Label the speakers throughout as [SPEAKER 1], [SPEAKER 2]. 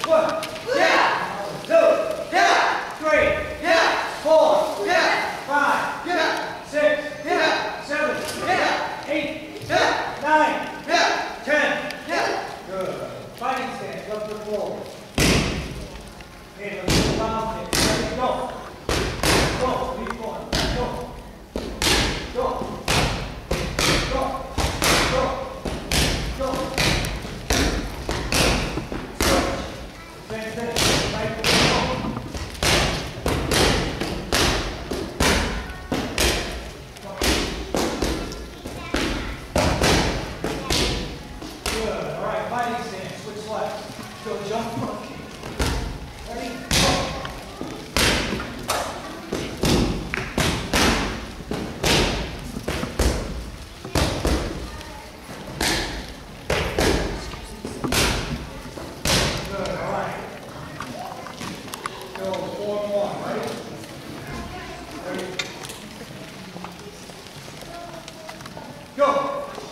[SPEAKER 1] 1, yeah, 2, yeah, 3, yeah, 4, yeah, 5, yeah, 6, yeah, 7, yeah, 8, yeah, 9, yeah, 10, yeah. Good. Fighting stance, left foot forward. Okay, let's go down. Ready, go. Go, lead forward. Go. Go. Go. Go. Go. Go jump monkey. Ready? Go. Good, all right. Go 4 more, right? Ready? Go.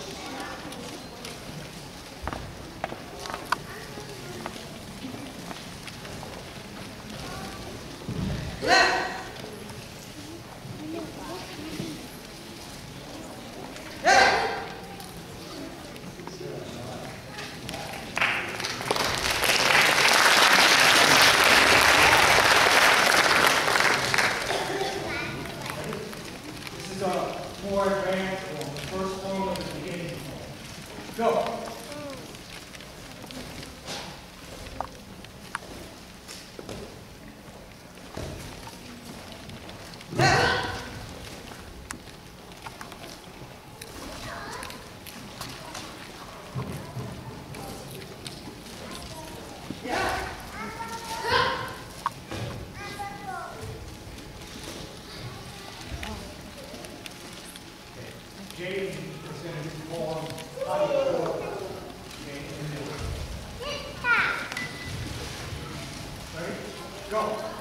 [SPEAKER 1] More advanced form. The first form is the beginning form. Go. Jaden is going to perform how you go. Okay, ready? Go.